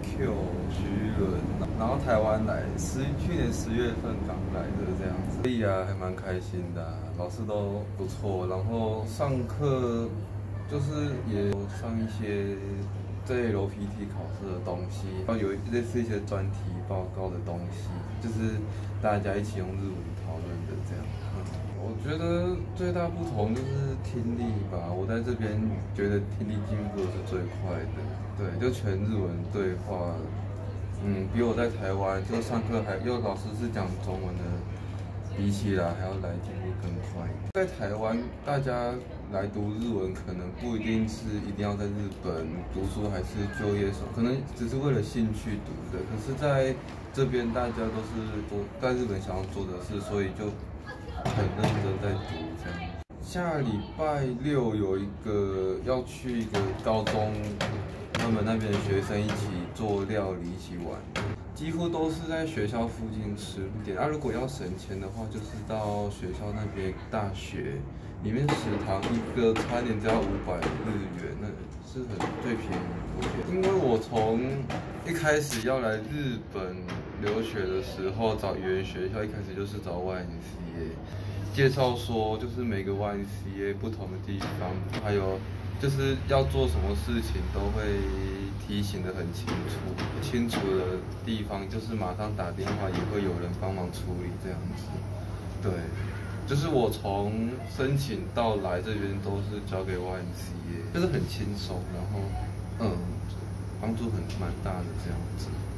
Q 徐伦，然后台湾来，去年10月份刚来的这样子，所以啊还蛮开心的老师都不错，然后上课就是也上一些这 LPT 考试的东西，然后有类似一些专题报告的东西，就是大家一起用日文讨论的这样。我觉得最大不同就是听力吧，我在这边觉得听力进步是最快的，对，就全日文对话，比我在台湾就上课因为老师是讲中文的，比起来还要来进步更快。在台湾，大家来读日文可能不一定是一定要在日本读书，还是就业什么，可能只是为了兴趣读的。可是在这边，大家都是在日本想要做的事，所以就很认真在读这样。下礼拜6有一个要去一个高中，他们那边的学生一起做料理，一起玩，几乎都是在学校附近吃点。如果要省钱的话，就是到学校那边大学里面食堂一个餐点只要500日元，那是最便宜的。因为我从一开始要来日本留学的时候找语言学校，一开始就是找 YMCA。介绍说，就是每个 YMCA 不同的地方，还有就是要做什么事情都会提醒得很清楚。清楚的地方就是马上打电话，也会有人帮忙处理这样子。对，就是我从申请到来这边都是交给 YMCA，就是很轻松，然后帮助蛮大的这样子。